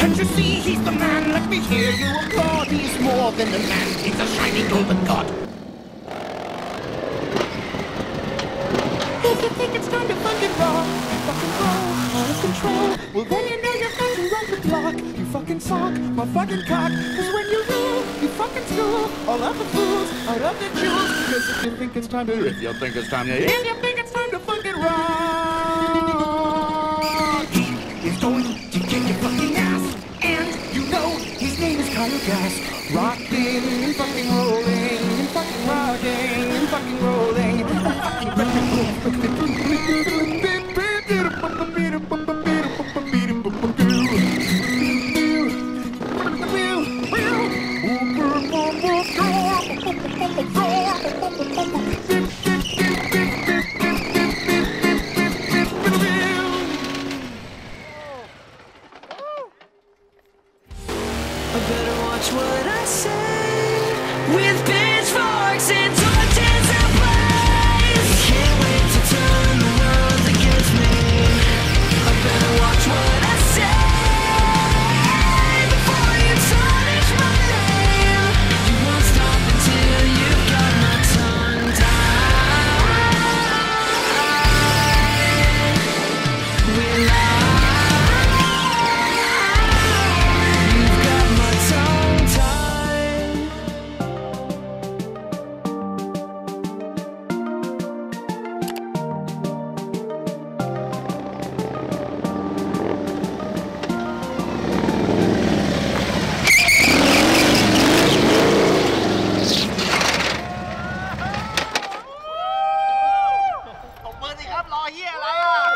Can't you see he's the man? Let me hear you applaud. He's more than a man, he's a shiny golden god. If you think it's time to fucking rock, fucking roll, out of control, well then you know you're fucking rock the block. You fucking sock, my fucking cock. Cause when you rule, you fucking school all of the fools out of the jewels. Cause if you think it's time to, if you think it's time to fucking rock, he's going to kick your fucking ass. And you know his name is Kyle Gass. Rocking and fucking rolling and fucking rocking and fucking rolling. I better watch what I say. With pitchforks and torches ablaze, can't wait to turn the world against me. I better watch what I say before you tarnish my name. You won't stop until you've got my tongue tied. We lie. ตบมือสิครับรอเหี้ยอะไรอ่ะ